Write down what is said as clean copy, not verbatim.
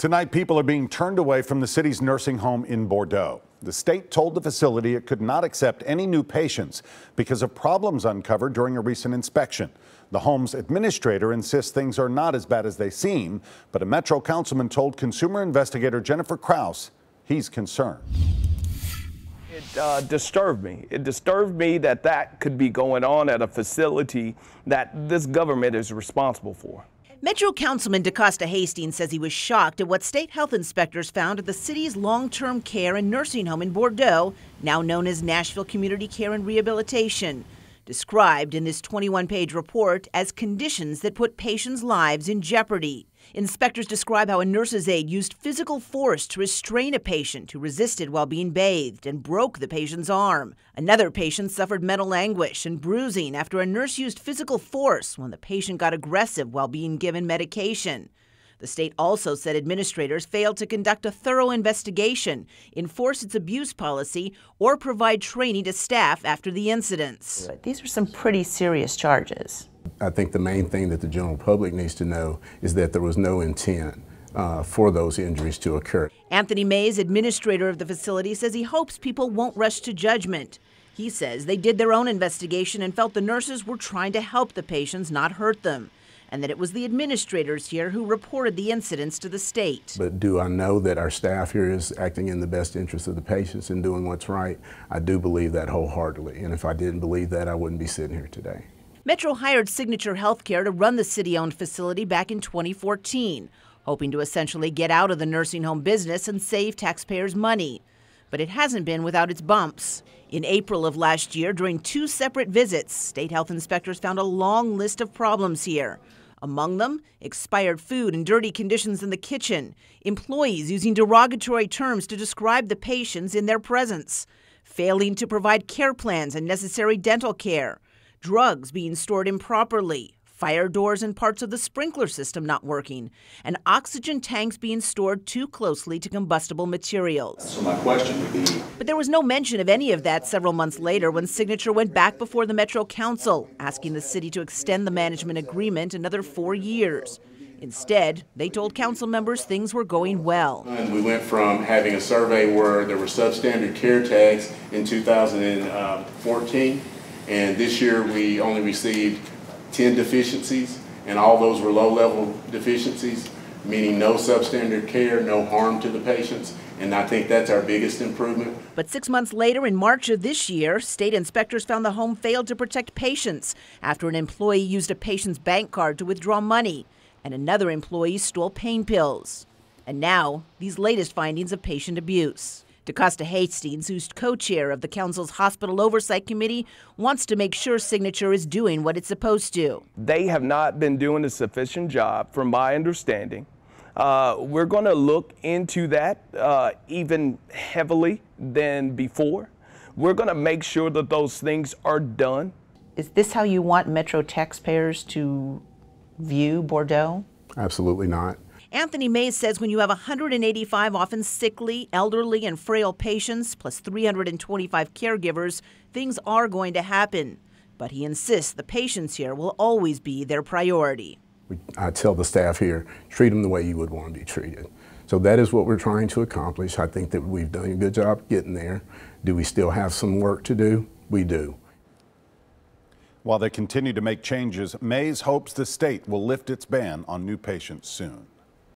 Tonight, people are being turned away from the city's nursing home in Bordeaux. The state told the facility it could not accept any new patients because of problems uncovered during a recent inspection. The home's administrator insists things are not as bad as they seem, but a Metro councilman told consumer investigator Jennifer Krause he's concerned. It disturbed me. It disturbed me that that could be going on at a facility that this government is responsible for. Metro Councilman DeCosta Hastings says he was shocked at what state health inspectors found at the city's long-term care and nursing home in Bordeaux, now known as Nashville Community Care and Rehabilitation, described in this 21-page report as conditions that put patients' lives in jeopardy. Inspectors describe how a nurse's aide used physical force to restrain a patient who resisted while being bathed and broke the patient's arm. Another patient suffered mental anguish and bruising after a nurse used physical force when the patient got aggressive while being given medication. The state also said administrators failed to conduct a thorough investigation, enforce its abuse policy, or provide training to staff after the incidents. These are some pretty serious charges. I think the main thing that the general public needs to know is that there was no intent for those injuries to occur. Anthony Mays, administrator of the facility, says he hopes people won't rush to judgment. He says they did their own investigation and felt the nurses were trying to help the patients, not hurt them, and that it was the administrators here who reported the incidents to the state. But do I know that our staff here is acting in the best interest of the patients and doing what's right? I do believe that wholeheartedly, and if I didn't believe that, I wouldn't be sitting here today. Metro hired Signature Healthcare to run the city-owned facility back in 2014, hoping to essentially get out of the nursing home business and save taxpayers money. But it hasn't been without its bumps. In April of last year, during 2 separate visits, state health inspectors found a long list of problems here. Among them, expired food and dirty conditions in the kitchen, employees using derogatory terms to describe the patients in their presence, failing to provide care plans and necessary dental care, drugs being stored improperly, fire doors and parts of the sprinkler system not working, and oxygen tanks being stored too closely to combustible materials. So my question would be... But there was no mention of any of that several months later when Signature went back before the Metro Council, asking the city to extend the management agreement another 4 years. Instead, they told council members things were going well. We went from having a survey where there were substandard care tags in 2014, and this year we only received 10 deficiencies, and all those were low-level deficiencies, meaning no substandard care, no harm to the patients, and I think that's our biggest improvement. But 6 months later, in March of this year, state inspectors found the home failed to protect patients after an employee used a patient's bank card to withdraw money, and another employee stole pain pills. And now, these latest findings of patient abuse. DeCosta Hastings, who's co-chair of the council's hospital oversight committee, wants to make sure Signature is doing what it's supposed to. They have not been doing a sufficient job, from my understanding. We're going to look into that even heavily than before. We're going to make sure that those things are done. Is this how you want Metro taxpayers to view Bordeaux? Absolutely not. Anthony Mays says when you have 185 often sickly, elderly, and frail patients, plus 325 caregivers, things are going to happen. But he insists the patients here will always be their priority. I tell the staff here, treat them the way you would want to be treated. So that is what we're trying to accomplish. I think that we've done a good job getting there. Do we still have some work to do? We do. While they continue to make changes, Mays hopes the state will lift its ban on new patients soon.